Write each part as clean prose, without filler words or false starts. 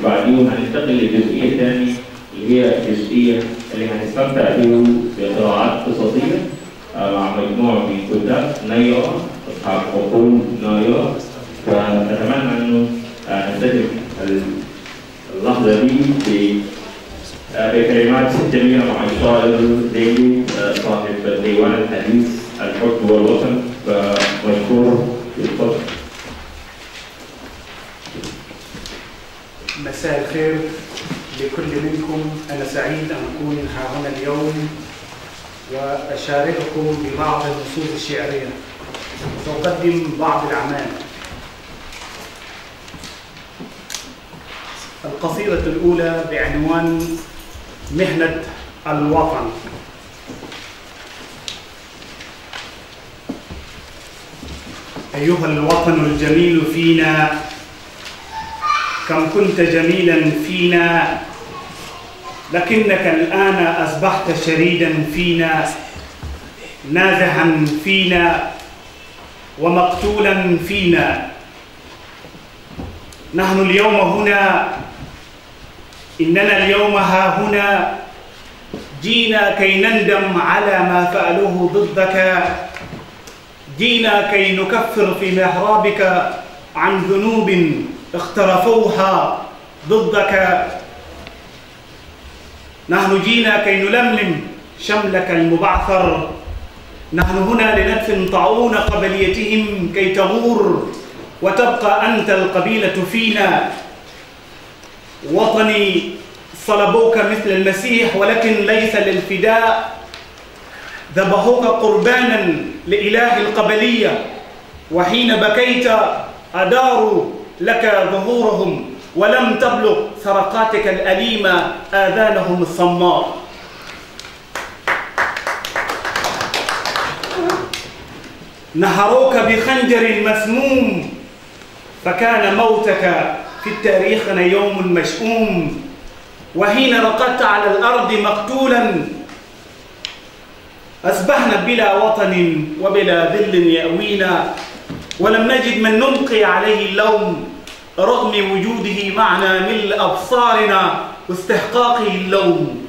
بعدين هننتقل للجزئية الثانية اللي هي الجزئية اللي هنستمتع بها بقراءات قصصية مع مجموعة من الكتاب نيرة أصحاب عقول نيرة. فنتمنى إنه ننتهي اللحظة دي بكلمات جميلة مع الشاعر ديلي صاحب ديوان الحديث الحب والوطن. فمشكور بالفضل. مساء الخير لكل منكم. أنا سعيد أن أكون هنا اليوم وأشارككم ببعض النصوص الشعرية. سأقدم بعض الأعمال. القصيدة الأولى بعنوان مهنة الوطن. أيها الوطن الجميل فينا، كم كنت جميلا فينا، لكنك الآن أصبحت شريدا فينا، نازحا فينا ومقتولا فينا. نحن اليوم هنا، إننا اليوم ها هنا جينا كي نندم على ما فعلوه ضدك، جينا كي نكفر في محرابك عن ذنوب اقترفوها ضدك. نحن جينا كي نلملم شملك المبعثر. نحن هنا لندفن طاعون قبليتهم كي تغور وتبقى أنت القبيلة فينا. وطني صلبوك مثل المسيح ولكن ليس للفداء، ذبحوك قربانا لإله القبلية، وحين بكيت أداروا لك ظهورهم ولم تبلغ سرقاتك الأليمة آذانهم الصماء. نهروك بخنجر مسموم، فكان موتك في التاريخ يوم مشؤوم. وحين رقدت على الأرض مقتولا، أصبحنا بلا وطن وبلا ذل يأوينا، ولم نجد من نلقي عليه اللوم رغم وجوده معنا ملء أبصارنا واستحقاقه اللوم.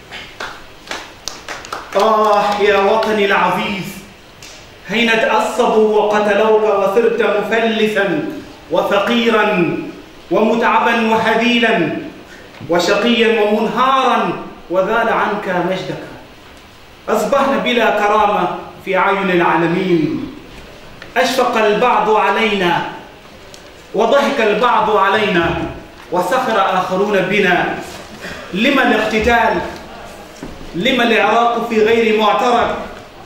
يا وطني العزيز، حين تعصبوا وقتلوك وصرت مفلسا وفقيرا ومتعبا وحذيلا وشقيا ومنهارا وذال عنك مجدك. أصبحنا بلا كرامة في أعين العالمين. أشفق البعض علينا وضحك البعض علينا وسخر آخرون بنا. لما الاقتتال؟ لما العراق في غير معترك؟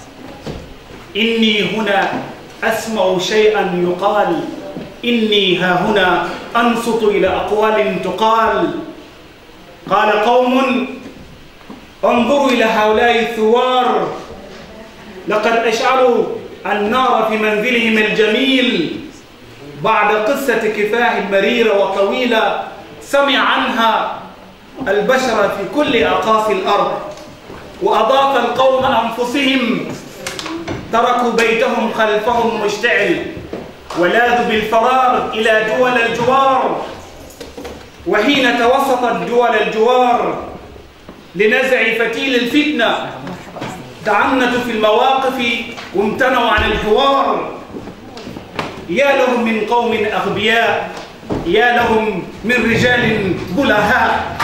إني هنا أسمع شيئا يقال، إني ها هنا أنصت إلى أقوال تقال. قال قوم انظروا إلى هؤلاء الثوار، لقد أشعلوا النار في منزلهم الجميل بعد قصة كفاح مريرة وطويلة سمع عنها البشر في كل أقاصي الأرض. وأضاف القوم أنفسهم، تركوا بيتهم خلفهم مشتعل ولاذوا بالفرار إلى دول الجوار. وحين توسطت دول الجوار لنزع فتيل الفتنة تعنتوا في المواقف وامتنعوا عن الحوار. يا لهم من قوم أغبياء، يا لهم من رجال بلهاء.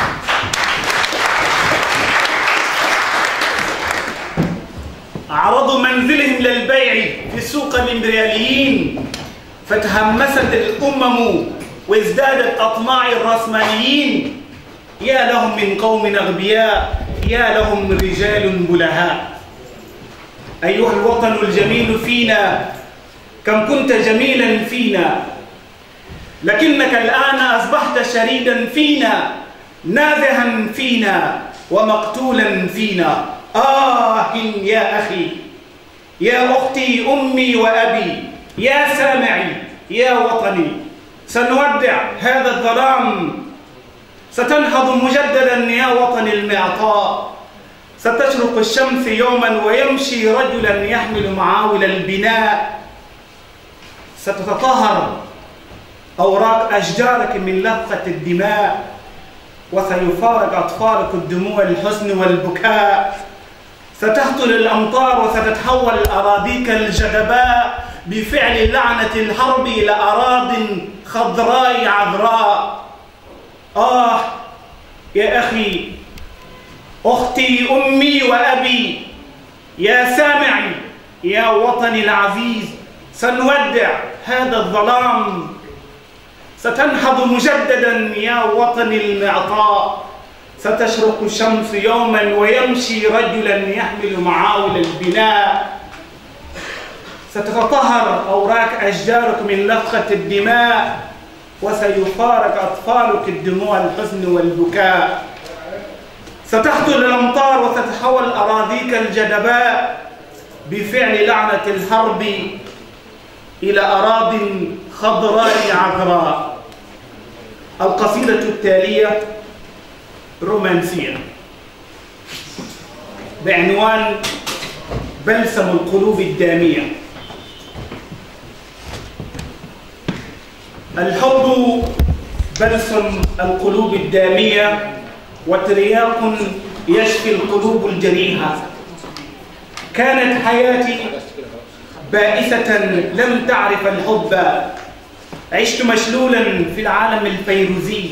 عرضوا منزلهم للبيع في سوق الإمبرياليين، فتهمست الأمم وازدادت أطماع الرأسماليين. يا لهم من قوم أغبياء، يا لهم من رجال بلهاء. أيها الوطن الجميل فينا، كم كنت جميلا فينا، لكنك الآن أصبحت شريدا فينا، نازحا فينا ومقتولا فينا. يا أخي، يا أختي، أمي وأبي، يا سامعي، يا وطني، سنودع هذا الظلام، ستنهض مجددا يا وطن المعطاء. ستشرق الشمس يوما ويمشي رجلا يحمل معاول البناء. ستتطهر أوراق أشجارك من لفقة الدماء، وسيفارق أطفالك الدموع الحزن والبكاء. ستهطل الأمطار وستتحول أراضيك الجدباء بفعل لعنة الحرب إلى أراضٍ خضراء عذراء. يا أخي، أختي، أمي وأبي، يا سامعي، يا وطني العزيز، سنودع هذا الظلام، ستنهض مجددا يا وطني المعطاء. ستشرق الشمس يوما ويمشي رجلا يحمل معاول البناء. ستتطهر أوراق أشجارك من لفقة الدماء، وسيفارق أطفالك الدموع الحزن والبكاء. ستهطل الأمطار وتتحول أراضيك الجدباء بفعل لعنة الحرب إلى أراضٍ خضراء عذراء. القصيدة التالية رومانسية بعنوان بلسم القلوب الدامية. الحب بلسم القلوب الدامية، وترياق يشفي القلوب الجريحة. كانت حياتي بائسة لم تعرف الحب، عشت مشلولا في العالم الفيروزي،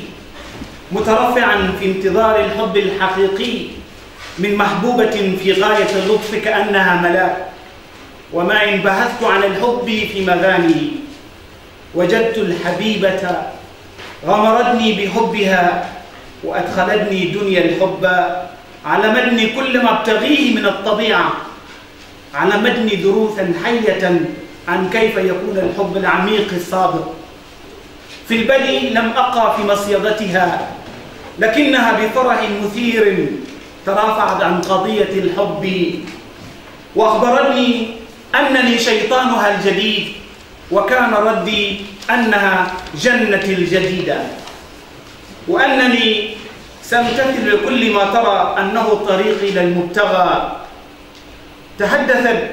مترفعا في انتظار الحب الحقيقي من محبوبة في غاية اللطف كأنها ملاك. وما إن بحثت عن الحب في مغاني، وجدت الحبيبة غمرتني بحبها وأدخلتني دنيا الحب. علمتني كل ما ابتغيه من الطبيعة، علمتني دروسا حية عن كيف يكون الحب العميق الصادق. في البدء لم أقع في مصيدتها، لكنها بفرح مثير ترافعت عن قضية الحب، وأخبرتني أنني شيطانها الجديد، وكان ردي أنها جنتي الجديدة، وأنني سأمتثل لكل ما ترى أنه طريقي إلى المبتغى. تحدثت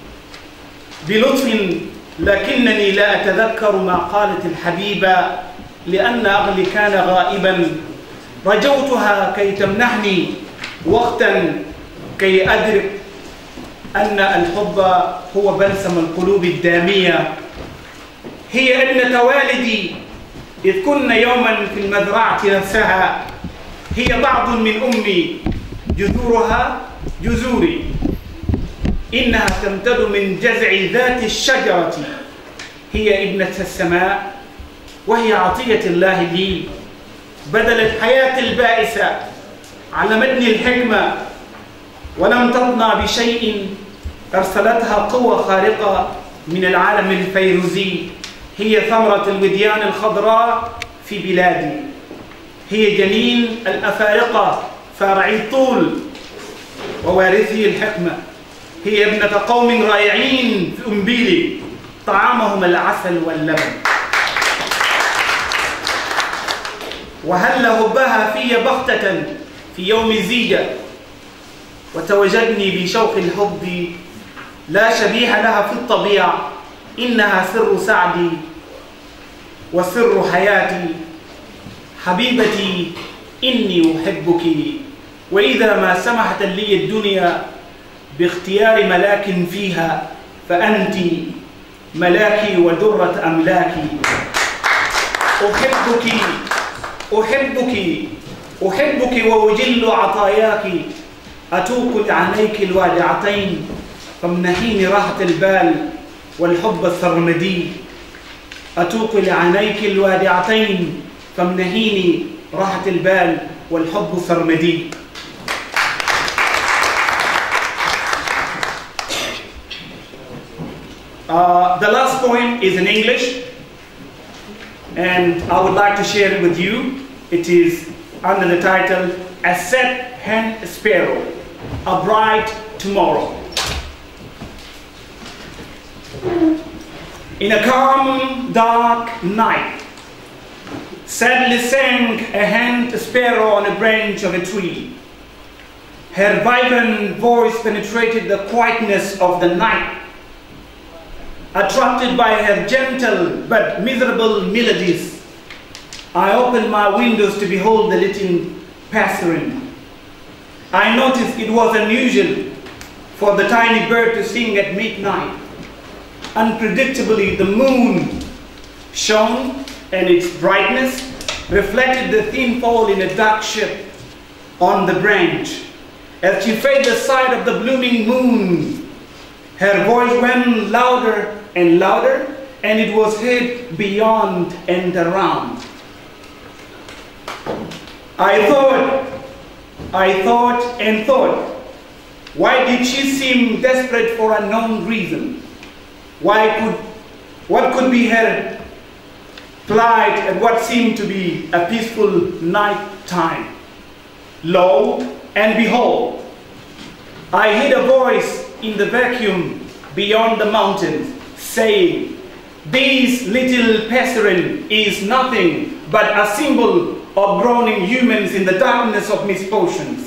بلطف، لكنني لا أتذكر ما قالت الحبيبة لأن عقلي كان غائبا. رجوتها كي تمنحني وقتا كي أدرك أن الحب هو بلسم القلوب الدامية. هي ابنة والدي، إذ كنا يوما في المزرعة نفسها. هي بعض من أمي، جذورها جذوري. إنها تمتد من جذع ذات الشجرة. هي ابنة السماء، وهي عطية الله لي. بدلت حياتي البائسة، علمتني الحكمة، ولم تطمع بشيء أرسلتها قوة خارقة من العالم الفيروزي. هي ثمرة الوديان الخضراء في بلادي. هي جنين الأفارقة فارعي الطول ووارثي الحكمة. هي ابنة قوم رائعين في أنبيلي، طعامهم العسل واللبن. وهل هبها في بغتة في يوم زيجة، وتوجدني بشوق الحب لا شبيه لها في الطبيعة. إنها سر سعدي وسر حياتي. حبيبتي، إني أحبك، وإذا ما سمحت لي الدنيا باختيار ملاك فيها، فأنت ملاكي ودرة أملاكي. أحبك أحبك أحبك وأجل عطاياك. أتوق لعينيك الوادعتين، فامنحيني راحة البال والحب السرمدي. أتوق لعينيك الوادعتين، فامنحيني راحة البال والحب السرمدي. The last poem is in English, and I would like to share it with you. It is under the title, A Set Hen-Sparrow, A Bright Tomorrow. In a calm, dark night, sadly sang a hen-sparrow on a branch of a tree. Her vibrant voice penetrated the quietness of the night. Attracted by her gentle but miserable melodies, I opened my windows to behold the little passerine. I noticed it was unusual for the tiny bird to sing at midnight. Unpredictably, the moon shone, and its brightness reflected the thin fall in a dark shape on the branch. As she fed the sight of the blooming moon, her voice went louder and louder, and it was heard beyond and around. I thought, why did she seem desperate for unknown reason? What could be her plight at what seemed to be a peaceful night time? Lo and behold, I heard a voice in the vacuum beyond the mountains saying, "This little passerine is nothing but a symbol of groaning humans in the darkness of misfortunes."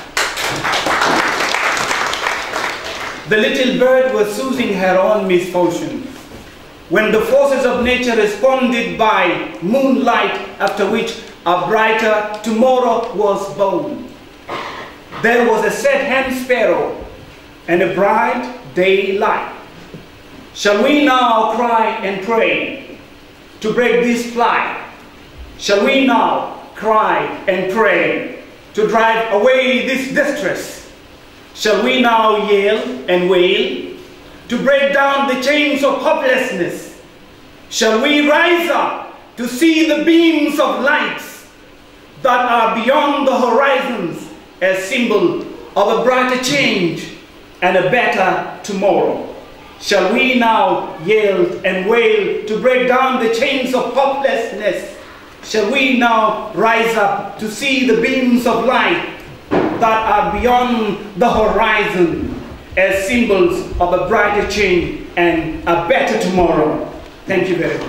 The little bird was soothing her own misfortune. When the forces of nature responded by moonlight, after which a brighter tomorrow was born. There was a sad Hen-Sparrow and a bright daylight. Shall we now cry and pray to break this plight? Shall we now cry and pray to drive away this distress? Shall we now yell and wail to break down the chains of hopelessness? Shall we rise up to see the beams of lights that are beyond the horizons as symbol of a brighter change and a better tomorrow? Shall we now yell and wail to break down the chains of hopelessness? Shall we now rise up to see the beams of light that are beyond the horizon as symbols of a brighter change and a better tomorrow? Thank you very much.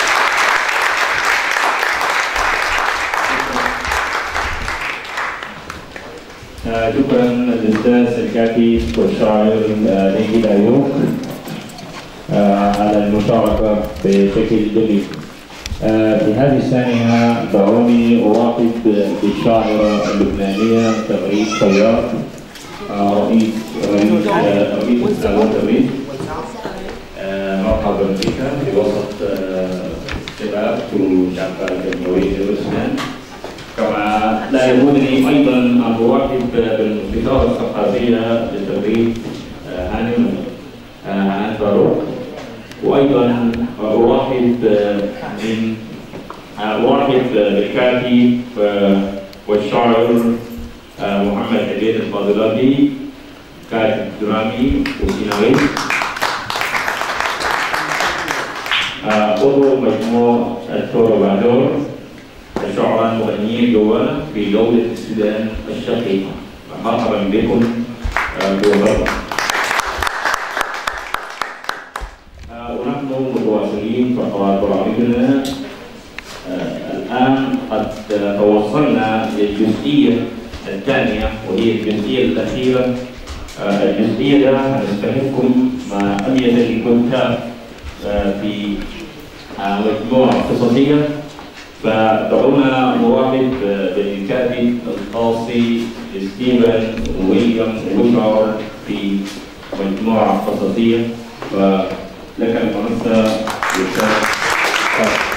شكرا للأستاذ الكافي والشاعر نيجي أيوب على المشاركة بشكل جيد. في هذه الثانية دعوني أرحب بالشاعرة اللبنانية تغريد طيار رئيس الأول. مرحبا بك في وسط الشباب وشعب جمهورية السودان. كما لا يهمني أيضا أن أرحب بالموسيقار الثقافية للتغريد هن-Sparrow، وأيضا أرحب بالكاتب والشاعر محمد عبيد الفاضلاتي، كاتب درامي وسيناريست، عضو مجموعة الثورة شعراء مغنيين جوا في دولة السودان الشقيقة. مرحبا بكم بوضع. ونحن متواصلين فقرات برامجنا. الآن قد توصلنا للجزئية الثانية وهي الجزئية الأخيرة. الجزئية ده هنستهلكم مع أهمية الكتاب في مجموعة قصصية، فدعونا نرحب بالكاتب القاصي ستيفن ويليام بوشار في مجموعة قصصية، ولك المنصة للشرح.